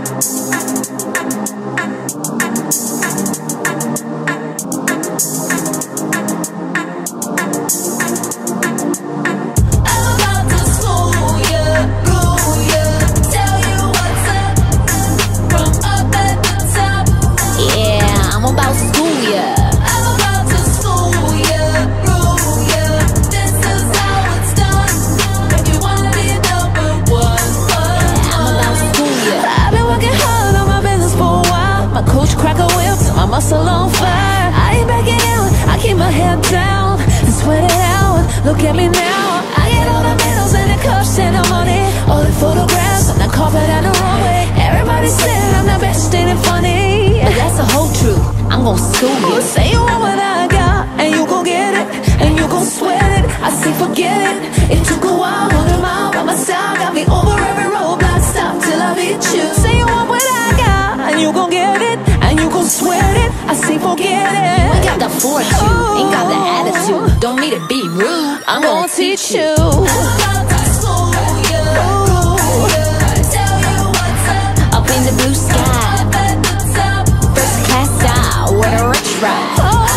Muscle on fire, I ain't backing out. I keep my head down and sweat it out. Look at me now, I get all the medals and the cups and the money, all the photographs on the carpet and the runway. Everybody said I'm the best, ain't it funny? But that's the whole truth, I'm gon' school you. Say you want what I got, and you gon' get it, and you gon' sweat it. I say forget it, it took a while, 100 miles by my side, got me over every roadblock, stop till I beat you. Say you want what I got, and you gon' get it, and you gon' sweat it. I say forget it. I got the fortitude, ain't got the attitude. Don't need to be rude, I'm gon' teach you. Up in the blue sky, first class style, what a rich ride.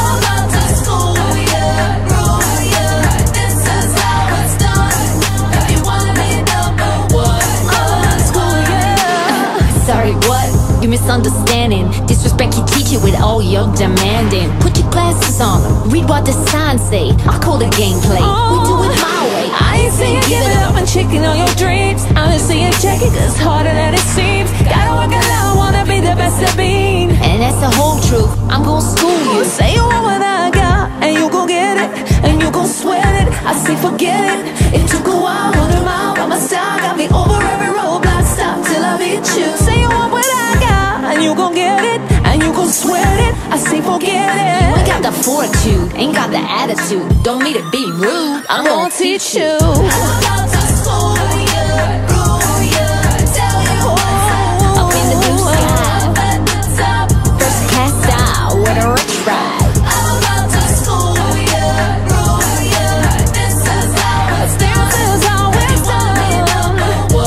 Sorry, what? You misunderstanding. Disrespect your teacher with all your demanding. Put your glasses on, read what the signs say. I call the gameplay, we do it my way. I ain't saying give it up and chicken on your dreams. I'm just saying check it, cause it's harder than it seems. Gotta work it out, wanna be the best at being. And that's the whole truth, I'm gon' school you. Say you want what I got, and you gon' get it, and you gon' sweat it. I say forget it, it took a while, 100 miles by my side, got me over every roadblock, stop till I beat you. Say you want what I got, and you gon' get it, and you gon' sweat it. I say forget it. We got the fortitude, ain't got the attitude. Don't need to be rude, I'm gon' teach you. I'm about to school you, tell you what's up in the blue sky, first class style, what a rich ride. I'm about to school you, this is how it's done. This is how it's done.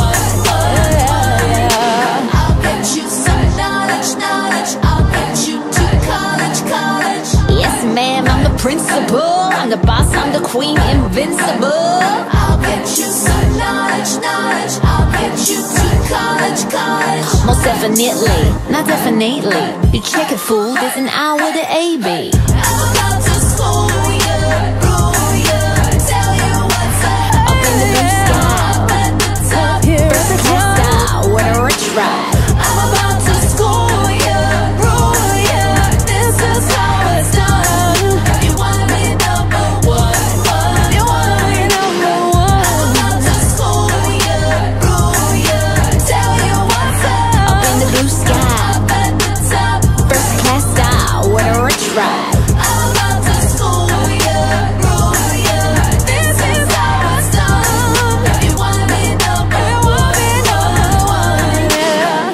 I'll get you some knowledge. I'll get you to college. Yes, ma'am, I'm the principal. I'm the boss, I'm the queen, invincible. I'll get you some knowledge. I'll get you to college. Most definitely, not definitely. You check it, fool, there's an I with an A-B. I'm about to school you, tell you what's up. Up in the blue sky, first class style, what a rich ride. I'm about to school you, this is how it's done. You wanna be number one, you wanna be number one. I'm about to school you, tell you what's up. Up in the blue sky, first class style, what a rich ride. I'm about to school you, this is how it's done. You wanna be number one, yeah.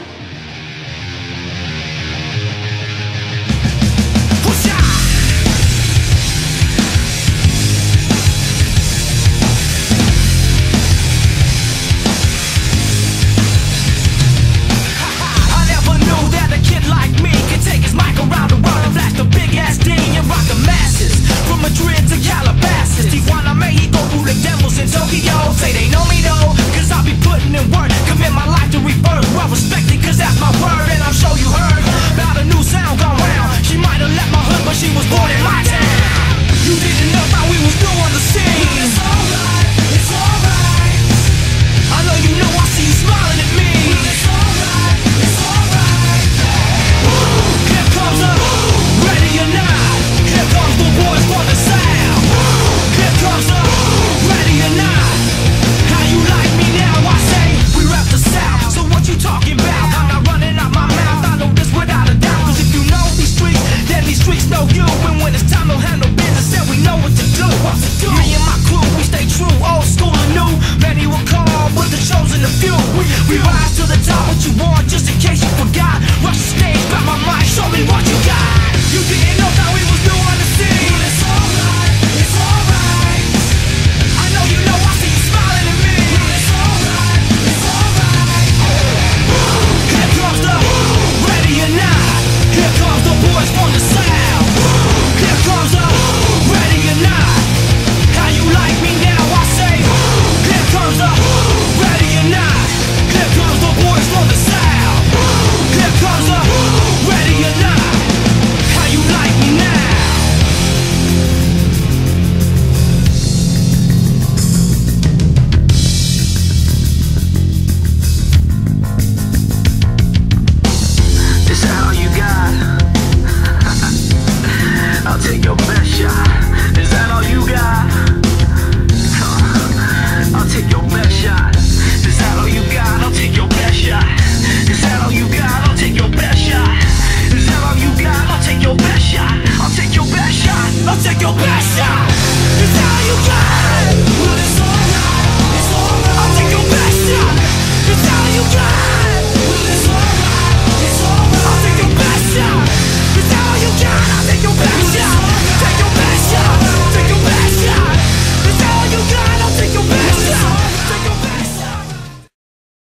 I never knew that a kid like me could take his mic around the world and flash the big ass D and rock the masses. From Madrid to Calabasas, Tijuana, Mexico, through the devils in Tokyo. Say they know me though, cause I be putting in work. Commit my life to rebirth, well respected cause that's my word. And I'm sure you heard about a new sound gone round. She might have left my hood but she was born in my town. You didn't know how we was new on the scene. It's alright, it's alright. I know you know I see you smiling at me. It's alright, it's alright. Here comes a ready or not. Here comes the boys for the sound. Here comes a ready or not. How you like me now? I say we rap the South. So what you talking about? I'm not running out my mouth. I know this without a doubt. Cause if you know these streets, then these streets know you. And when it's time to handle business, then we know what to do. Me and my crew, we stay true, old school and new. Many will call, but the chosen a few. We rise to the top. What you want, just in case you forgot.